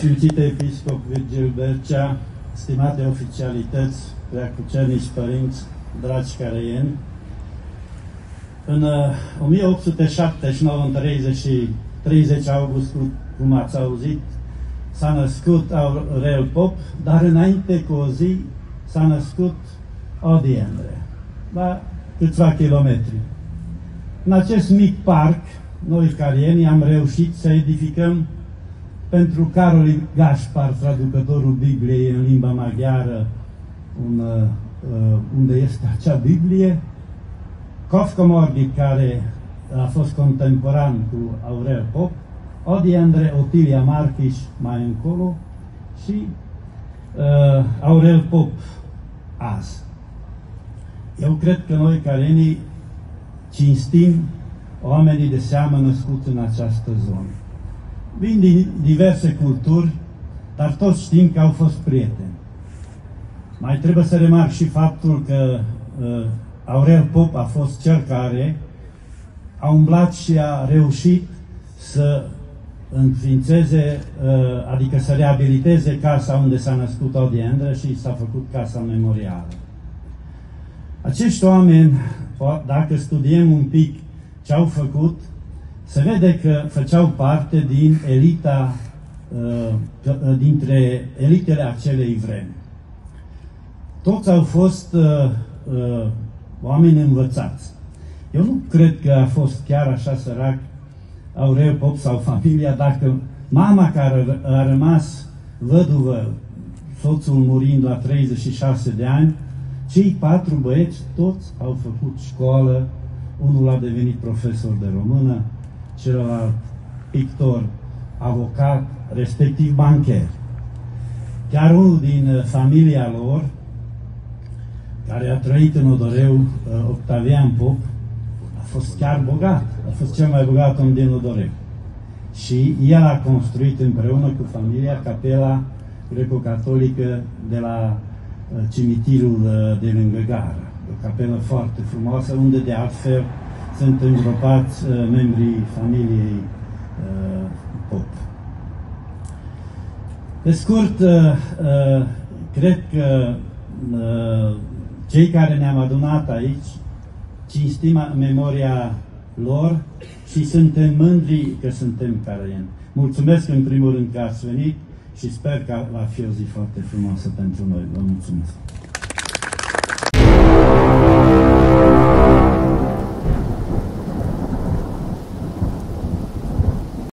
Preasfințite Episcop Virgil Bercea, stimate oficialități, preacucernici părinți, dragi careieni, în 1879, în 30 august, cum ați auzit, s-a născut Aurel Pop, dar înainte cu o zi s-a născut Odi Endre, la câțiva kilometri. În acest mic parc, noi careieni am reușit să edificăm pentru Carol Gaspar, traducătorul Bibliei în limba maghiară, unde este acea Biblie, Cofcomorghi, care a fost contemporan cu Aurel Pop, Odi Endre, Otilia Marchiș mai încolo și Aurel Pop azi. Eu cred că noi careienii cinstim oamenii de seamă născuți în această zonă. Vin din diverse culturi, dar toți știm că au fost prieteni. Mai trebuie să remarc și faptul că Aurel Pop a fost cel care a umblat și a reușit să înființeze, adică să reabiliteze casa unde s-a născut Odi Endre și s-a făcut casa memorială. Acești oameni, dacă studiem un pic ce au făcut, se vede că făceau parte din elita, dintre elitele acelei vremi. Toți au fost oameni învățați. Eu nu cred că a fost chiar așa sărac Aurel Pop sau familia, dacă mama care a rămas văduvă, soțul murind la 36 de ani, cei 4 băieți toți au făcut școală, unul a devenit profesor de română, celălalt pictor, avocat, respectiv bancher. Chiar unul din familia lor, care a trăit în Odoreu, Octavian Pop, a fost chiar bogat, a fost cel mai bogat om din Odoreu. Și el a construit împreună cu familia capela greco-catolică de la cimitirul de lângă gară. O capelă foarte frumoasă, unde de altfel sunt îngropați membrii familiei Pop. Pe scurt, cred că cei care ne-am adunat aici cinstim memoria lor și suntem mândri că suntem careieni. Mulțumesc în primul rând că ați venit și sper că va fi o zi foarte frumoasă pentru noi. Vă mulțumesc!